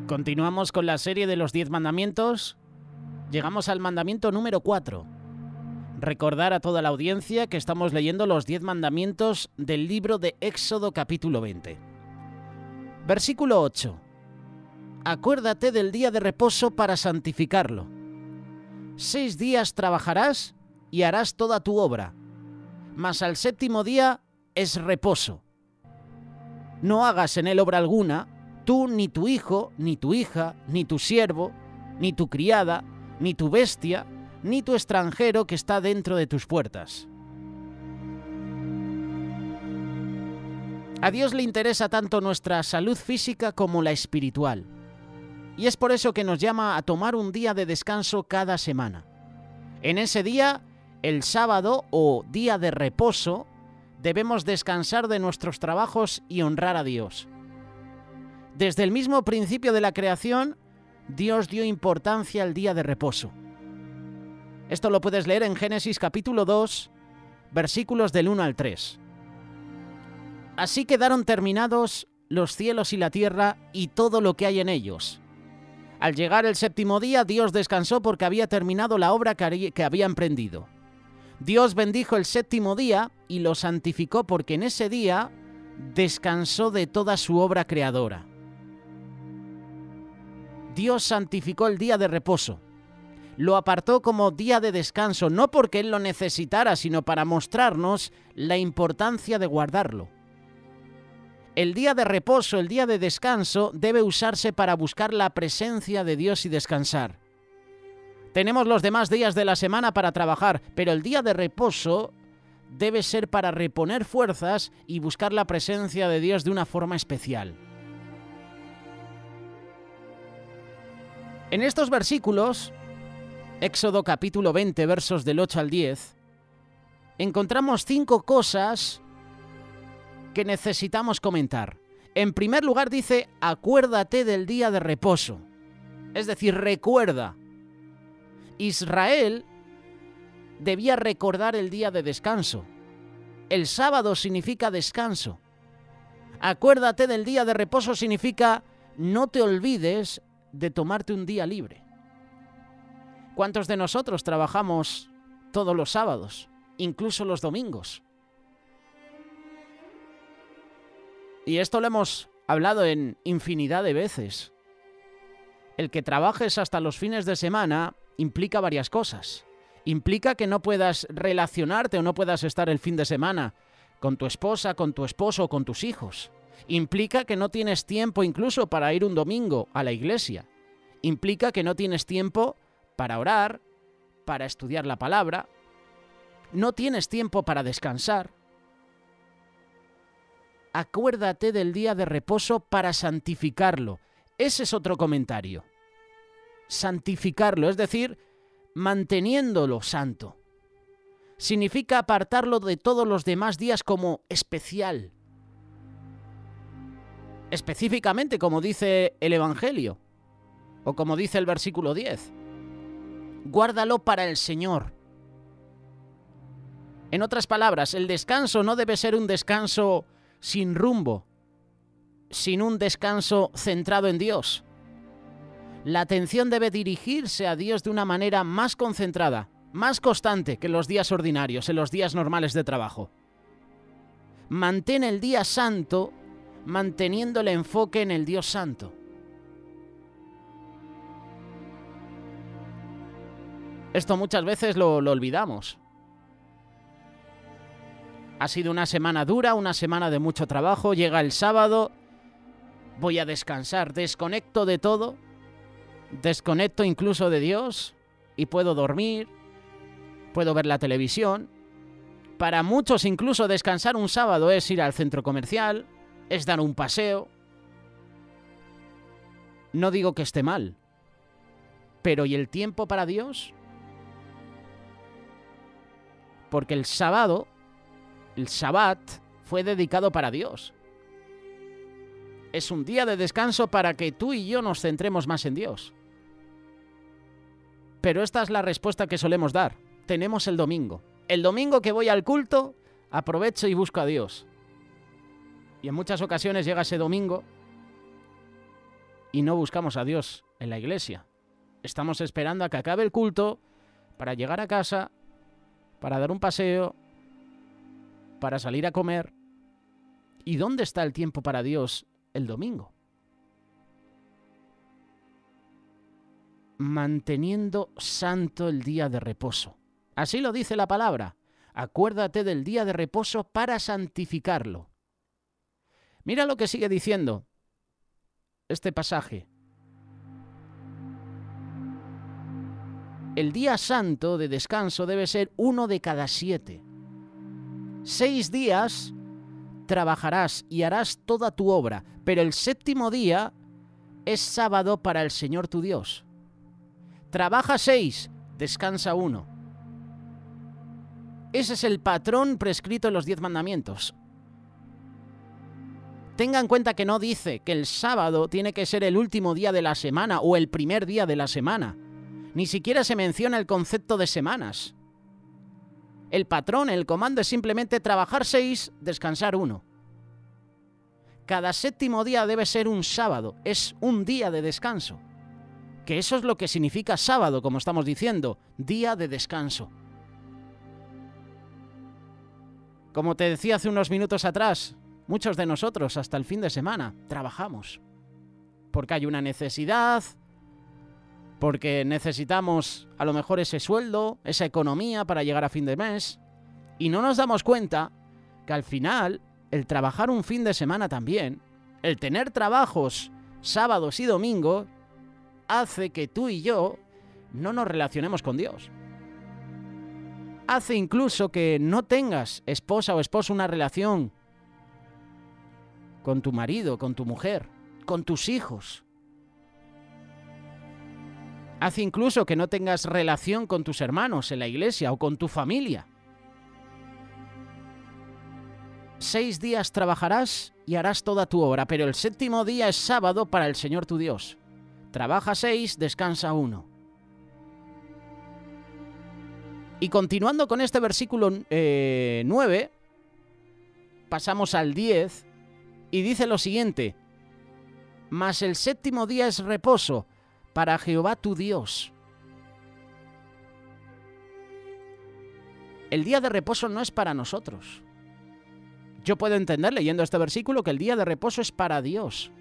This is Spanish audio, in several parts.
Continuamos con la serie de los 10 mandamientos. Llegamos al mandamiento número 4. Recordar a toda la audiencia que estamos leyendo los 10 mandamientos del libro de Éxodo capítulo 20. Versículo 8. Acuérdate del día de reposo para santificarlo. 6 días trabajarás y harás toda tu obra, mas al séptimo día es reposo. No hagas en él obra alguna, tú, ni tu hijo, ni tu hija, ni tu siervo, ni tu criada, ni tu bestia, ni tu extranjero que está dentro de tus puertas. A Dios le interesa tanto nuestra salud física como la espiritual. Y es por eso que nos llama a tomar un día de descanso cada semana. En ese día, el sábado o día de reposo, debemos descansar de nuestros trabajos y honrar a Dios. Desde el mismo principio de la creación, Dios dio importancia al día de reposo. Esto lo puedes leer en Génesis capítulo 2, versículos del 1 al 3. Así quedaron terminados los cielos y la tierra y todo lo que hay en ellos. Al llegar el séptimo día, Dios descansó porque había terminado la obra que había emprendido. Dios bendijo el séptimo día y lo santificó porque en ese día descansó de toda su obra creadora. Dios santificó el día de reposo. Lo apartó como día de descanso, no porque Él lo necesitara, sino para mostrarnos la importancia de guardarlo. El día de reposo, el día de descanso, debe usarse para buscar la presencia de Dios y descansar. Tenemos los demás días de la semana para trabajar, pero el día de reposo debe ser para reponer fuerzas y buscar la presencia de Dios de una forma especial. En estos versículos, Éxodo capítulo 20, versos del 8 al 10, encontramos 5 cosas que necesitamos comentar. En primer lugar dice, acuérdate del día de reposo. Es decir, recuerda. Israel debía recordar el día de descanso. El sábado significa descanso. Acuérdate del día de reposo significa no te olvides de tomarte un día libre. ¿Cuántos de nosotros trabajamos todos los sábados, incluso los domingos? Y esto lo hemos hablado en infinidad de veces. El que trabajes hasta los fines de semana implica varias cosas. Implica que no puedas relacionarte o no puedas estar el fin de semana con tu esposa, con tu esposo o con tus hijos. Implica que no tienes tiempo incluso para ir un domingo a la iglesia. Implica que no tienes tiempo para orar, para estudiar la palabra. No tienes tiempo para descansar. Acuérdate del día de reposo para santificarlo. Ese es otro comentario. Santificarlo, es decir, manteniéndolo santo. Significa apartarlo de todos los demás días como especial. Específicamente, como dice el Evangelio, o como dice el versículo 10. Guárdalo para el Señor. En otras palabras, el descanso no debe ser un descanso sin rumbo, sin un descanso centrado en Dios. La atención debe dirigirse a Dios de una manera más concentrada, más constante que en los días ordinarios, en los días normales de trabajo. Mantén el día santo, manteniendo el enfoque en el Dios santo. Esto muchas veces lo olvidamos. Ha sido una semana dura, una semana de mucho trabajo. Llega el sábado, voy a descansar, desconecto de todo, desconecto incluso de Dios y puedo dormir, puedo ver la televisión. Para muchos incluso descansar un sábado es ir al centro comercial, es dar un paseo. No digo que esté mal, pero ¿y el tiempo para Dios? Porque el sábado, el Shabbat, fue dedicado para Dios. Es un día de descanso para que tú y yo nos centremos más en Dios. Pero esta es la respuesta que solemos dar. Tenemos el domingo. El domingo que voy al culto, aprovecho y busco a Dios. Y en muchas ocasiones llega ese domingo y no buscamos a Dios en la iglesia. Estamos esperando a que acabe el culto para llegar a casa, para dar un paseo, para salir a comer. ¿Y dónde está el tiempo para Dios el domingo? Manteniendo santo el día de reposo. Así lo dice la palabra. Acuérdate del día de reposo para santificarlo. Mira lo que sigue diciendo este pasaje. El día santo de descanso debe ser 1 de cada 7. 6 días trabajarás y harás toda tu obra, pero el 7º día es sábado para el Señor tu Dios. Trabaja 6, descansa 1. Ese es el patrón prescrito en los 10 mandamientos. Tenga en cuenta que no dice que el sábado tiene que ser el último día de la semana o el primer día de la semana. Ni siquiera se menciona el concepto de semanas. El patrón, el comando es simplemente trabajar 6, descansar 1. Cada 7º día debe ser un sábado, es un día de descanso. Que eso es lo que significa sábado, como estamos diciendo, día de descanso. Como te decía hace unos minutos atrás, muchos de nosotros hasta el fin de semana trabajamos. Porque hay una necesidad, porque necesitamos a lo mejor ese sueldo, esa economía para llegar a fin de mes. Y no nos damos cuenta que al final el trabajar un fin de semana también, el tener trabajos sábados y domingos, hace que tú y yo no nos relacionemos con Dios. Hace incluso que no tengas, esposa o esposo, una relación con tu marido, con tu mujer, con tus hijos. Hace incluso que no tengas relación con tus hermanos en la iglesia o con tu familia. 6 días trabajarás y harás toda tu obra, pero el 7º día es sábado para el Señor tu Dios. Trabaja 6, descansa 1. Y continuando con este versículo 9, pasamos al 10 y dice lo siguiente: mas el 7º día es reposo para Jehová tu Dios. El día de reposo no es para nosotros. Yo puedo entender leyendo este versículo que el día de reposo es para Dios.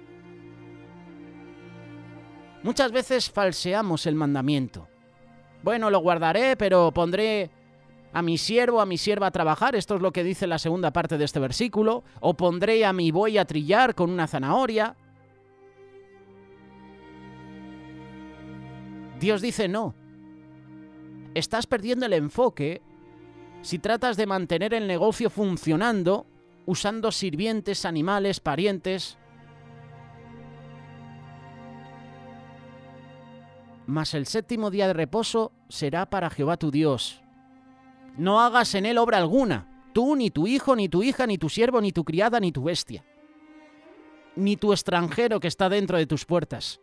Muchas veces falseamos el mandamiento. Bueno, lo guardaré, pero pondré a mi siervo, a mi sierva a trabajar. Esto es lo que dice la segunda parte de este versículo. O pondré a mi buey a trillar con una zanahoria. Dios dice no. Estás perdiendo el enfoque si tratas de mantener el negocio funcionando usando sirvientes, animales, parientes. Mas el 7º día de reposo será para Jehová tu Dios. No hagas en él obra alguna, tú, ni tu hijo, ni tu hija, ni tu siervo, ni tu criada, ni tu bestia, ni tu extranjero que está dentro de tus puertas.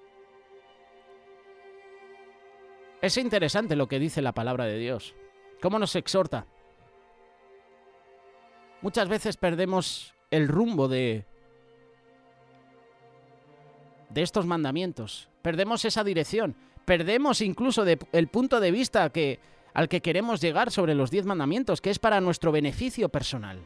Es interesante lo que dice la palabra de Dios, cómo nos exhorta. Muchas veces perdemos el rumbo de estos mandamientos. Perdemos esa dirección. Perdemos incluso el punto de vista al que queremos llegar sobre los 10 mandamientos, que es para nuestro beneficio personal.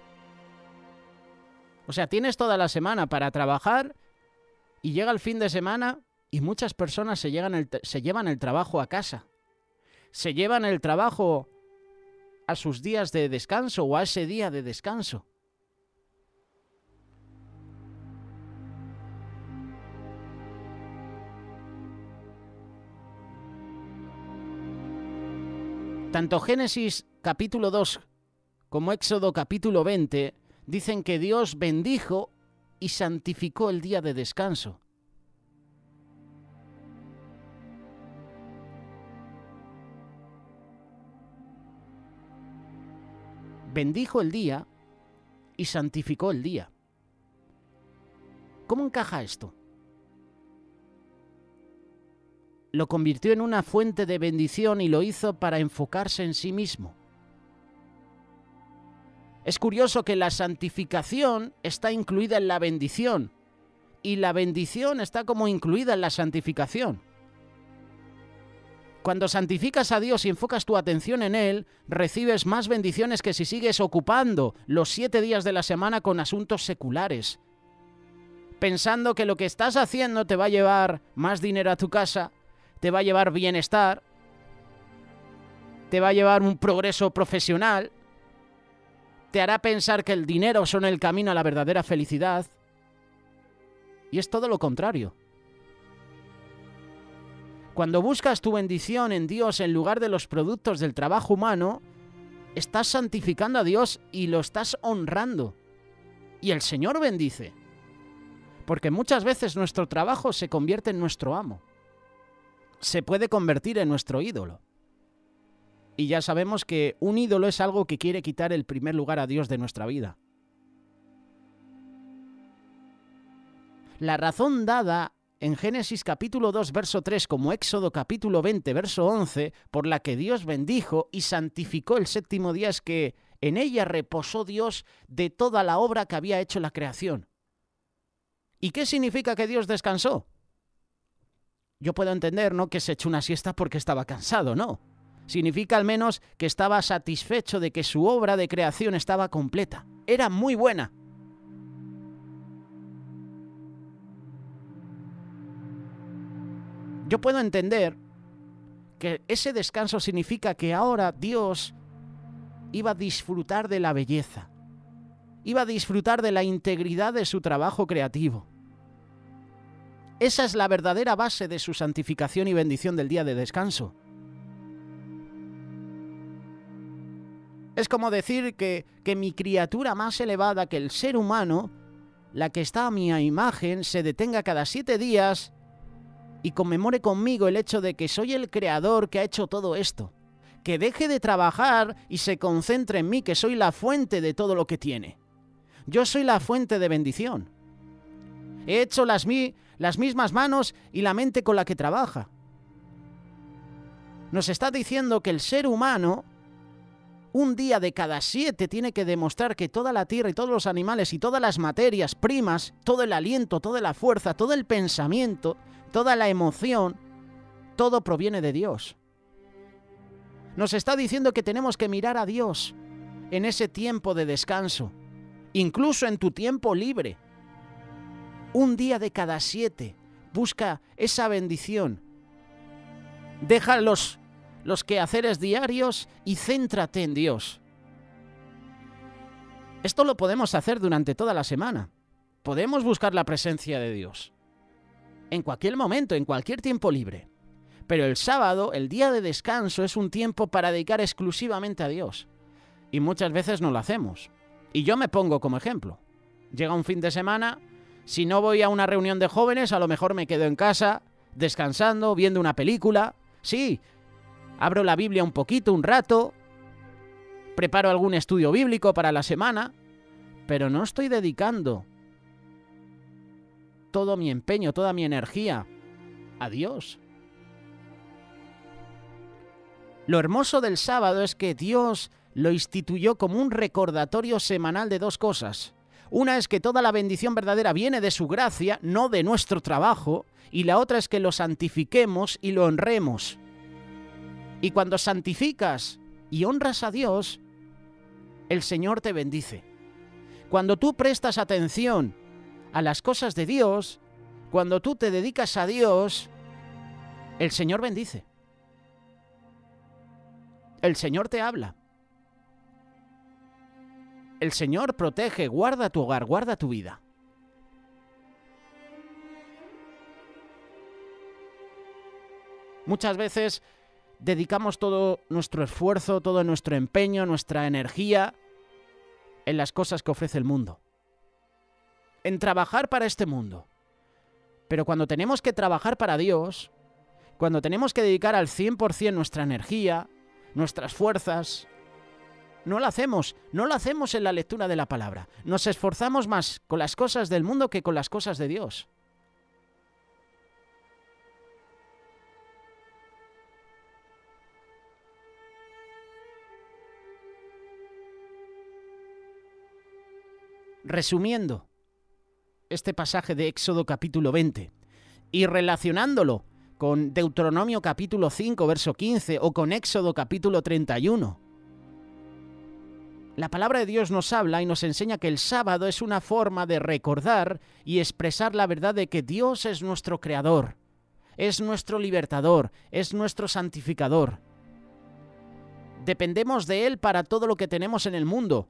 O sea, tienes toda la semana para trabajar y llega el fin de semana y muchas personas se llevan el trabajo a casa. Se llevan el trabajo a sus días de descanso o a ese día de descanso. Tanto Génesis capítulo 2 como Éxodo capítulo 20 dicen que Dios bendijo y santificó el día de descanso. Bendijo el día y santificó el día. ¿Cómo encaja esto? Lo convirtió en una fuente de bendición y lo hizo para enfocarse en sí mismo. Es curioso que la santificación está incluida en la bendición. y la bendición está como incluida en la santificación. Cuando santificas a Dios y enfocas tu atención en Él, recibes más bendiciones que si sigues ocupando los 7 días de la semana con asuntos seculares, pensando que lo que estás haciendo te va a llevar más dinero a tu casa, te va a llevar bienestar, te va a llevar un progreso profesional, te hará pensar que el dinero son el camino a la verdadera felicidad, y es todo lo contrario. Cuando buscas tu bendición en Dios en lugar de los productos del trabajo humano, estás santificando a Dios y lo estás honrando. Y el Señor bendice. Porque muchas veces nuestro trabajo se convierte en nuestro amo. Se puede convertir en nuestro ídolo. Y ya sabemos que un ídolo es algo que quiere quitar el primer lugar a Dios de nuestra vida. La razón dada en Génesis capítulo 2, verso 3, como Éxodo capítulo 20, verso 11, por la que Dios bendijo y santificó el séptimo día, es que en ella reposó Dios de toda la obra que había hecho la creación. ¿Y qué significa que Dios descansó? Yo puedo entender, ¿no?, que se echó una siesta porque estaba cansado, no. Significa al menos que estaba satisfecho de que su obra de creación estaba completa. Era muy buena. Yo puedo entender que ese descanso significa que ahora Dios iba a disfrutar de la belleza, iba a disfrutar de la integridad de su trabajo creativo. Esa es la verdadera base de su santificación y bendición del día de descanso. Es como decir que mi criatura más elevada, que el ser humano, la que está a mi imagen, se detenga cada 7 días y conmemore conmigo el hecho de que soy el creador que ha hecho todo esto. Que deje de trabajar y se concentre en mí, que soy la fuente de todo lo que tiene. Yo soy la fuente de bendición. He hecho las mismas manos y la mente con la que trabaja. Nos está diciendo que el ser humano, un día de cada 7, tiene que demostrar que toda la tierra y todos los animales y todas las materias primas, todo el aliento, toda la fuerza, todo el pensamiento, toda la emoción, todo proviene de Dios. Nos está diciendo que tenemos que mirar a Dios en ese tiempo de descanso, incluso en tu tiempo libre. Un día de cada 7, busca esa bendición. Deja los quehaceres diarios y céntrate en Dios. Esto lo podemos hacer durante toda la semana. Podemos buscar la presencia de Dios en cualquier momento, en cualquier tiempo libre. Pero el sábado, el día de descanso, es un tiempo para dedicar exclusivamente a Dios. Y muchas veces no lo hacemos. Y yo me pongo como ejemplo. Llega un fin de semana, si no voy a una reunión de jóvenes, a lo mejor me quedo en casa, descansando, viendo una película. Sí, abro la Biblia un poquito, un rato, preparo algún estudio bíblico para la semana, pero no estoy dedicando todo mi empeño, toda mi energía a Dios. Lo hermoso del sábado es que Dios lo instituyó como un recordatorio semanal de 2 cosas. Una es que toda la bendición verdadera viene de su gracia, no de nuestro trabajo, y la otra es que lo santifiquemos y lo honremos. Y cuando santificas y honras a Dios, el Señor te bendice. Cuando tú prestas atención a las cosas de Dios, cuando tú te dedicas a Dios, el Señor bendice. El Señor te habla. El Señor protege, guarda tu hogar, guarda tu vida. Muchas veces dedicamos todo nuestro esfuerzo, todo nuestro empeño, nuestra energía en las cosas que ofrece el mundo. En trabajar para este mundo. Pero cuando tenemos que trabajar para Dios, cuando tenemos que dedicar al 100% nuestra energía, nuestras fuerzas, no lo hacemos en la lectura de la palabra. Nos esforzamos más con las cosas del mundo que con las cosas de Dios. Resumiendo, este pasaje de Éxodo capítulo 20 y relacionándolo con Deuteronomio capítulo 5, verso 15 o con Éxodo capítulo 31, la palabra de Dios nos habla y nos enseña que el sábado es una forma de recordar y expresar la verdad de que Dios es nuestro creador, es nuestro libertador, es nuestro santificador. Dependemos de Él para todo lo que tenemos en el mundo.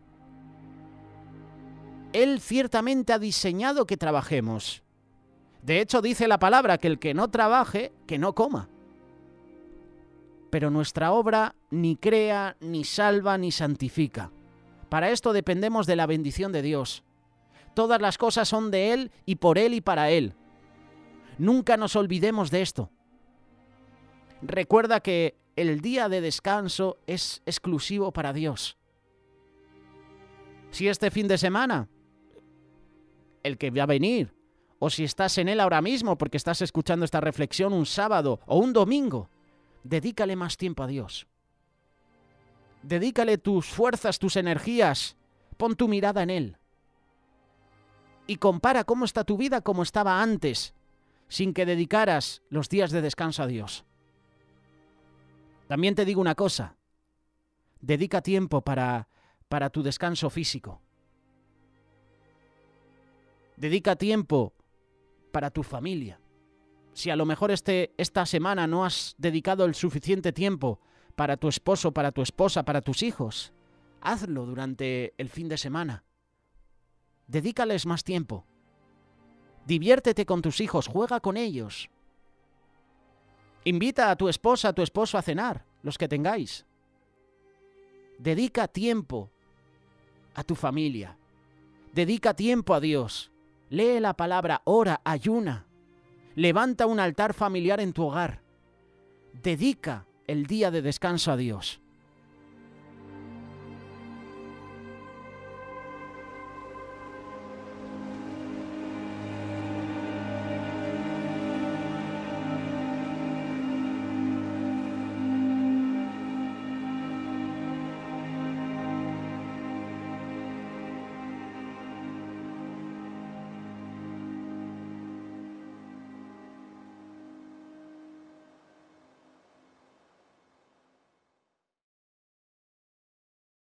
Él ciertamente ha diseñado que trabajemos. De hecho, dice la palabra que el que no trabaje, que no coma. Pero nuestra obra ni crea, ni salva, ni santifica. Para esto dependemos de la bendición de Dios. Todas las cosas son de Él y por Él y para Él. Nunca nos olvidemos de esto. Recuerda que el día de descanso es exclusivo para Dios. Si este fin de semana, el que va a venir, o si estás en él ahora mismo porque estás escuchando esta reflexión un sábado o un domingo, dedícale más tiempo a Dios. Dedícale tus fuerzas, tus energías. Pon tu mirada en Él. Y compara cómo está tu vida como estaba antes, sin que dedicaras los días de descanso a Dios. También te digo una cosa. Dedica tiempo para tu descanso físico. Dedica tiempo para tu familia. Si a lo mejor esta semana no has dedicado el suficiente tiempo para tu esposo, para tu esposa, para tus hijos, hazlo durante el fin de semana. Dedícales más tiempo. Diviértete con tus hijos, juega con ellos. Invita a tu esposa, a tu esposo a cenar, los que tengáis. Dedica tiempo a tu familia. Dedica tiempo a Dios. Lee la palabra, ora, ayuna. Levanta un altar familiar en tu hogar. Dedica el día de descanso a Dios.